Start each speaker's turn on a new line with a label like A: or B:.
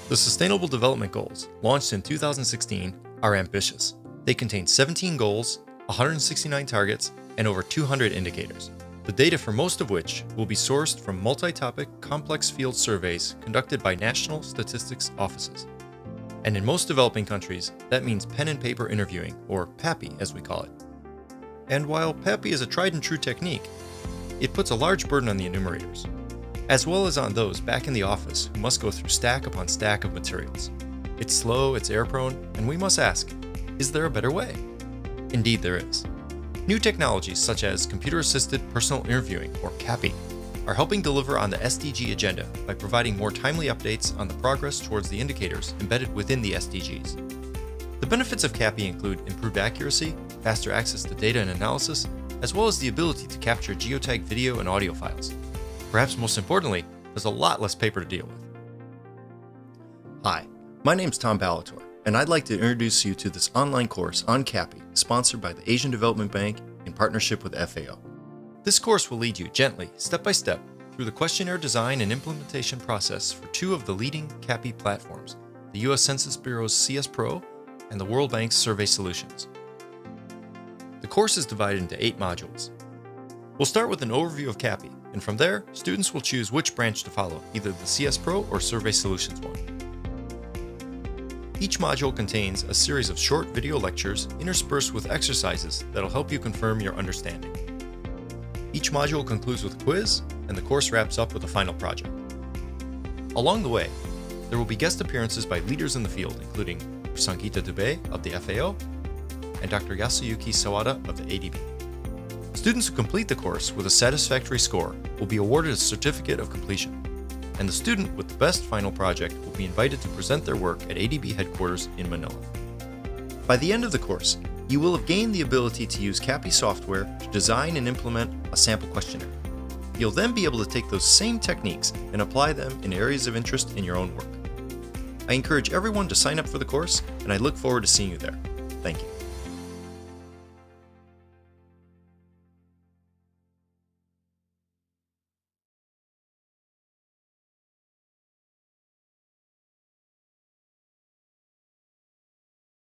A: The Sustainable Development Goals, launched in 2016, are ambitious. They contain 17 goals, 169 targets, and over 200 indicators, the data for most of which will be sourced from multi-topic, complex field surveys conducted by national statistics offices. And in most developing countries, that means pen and paper interviewing, or CAPI as we call it. And while CAPI is a tried and true technique, it puts a large burden on the enumerators, as well as on those back in the office who must go through stack upon stack of materials. It's slow, it's error-prone, and we must ask, is there a better way? Indeed there is. New technologies such as computer-assisted personal interviewing, or CAPI, are helping deliver on the SDG agenda by providing more timely updates on the progress towards the indicators embedded within the SDGs. The benefits of CAPI include improved accuracy, faster access to data and analysis, as well as the ability to capture geotagged video and audio files. Perhaps most importantly, there's a lot less paper to deal with. Hi, my name's Tom Balator, and I'd like to introduce you to this online course on CAPI, sponsored by the Asian Development Bank in partnership with FAO. This course will lead you gently, step by step, through the questionnaire design and implementation process for two of the leading CAPI platforms, the U.S. Census Bureau's CS Pro and the World Bank's Survey Solutions. The course is divided into 8 modules. We'll start with an overview of CAPI, and from there, students will choose which branch to follow, either the CS Pro or Survey Solutions one. Each module contains a series of short video lectures interspersed with exercises that'll help you confirm your understanding. Each module concludes with a quiz, and the course wraps up with a final project. Along the way, there will be guest appearances by leaders in the field, including Sangeeta Dubey of the FAO and Dr. Yasuyuki Sawada of the ADB. Students who complete the course with a satisfactory score will be awarded a certificate of completion, and the student with the best final project will be invited to present their work at ADB headquarters in Manila. By the end of the course, you will have gained the ability to use CAPI software to design and implement a sample questionnaire. You'll then be able to take those same techniques and apply them in areas of interest in your own work. I encourage everyone to sign up for the course, and I look forward to seeing you there. Thank you.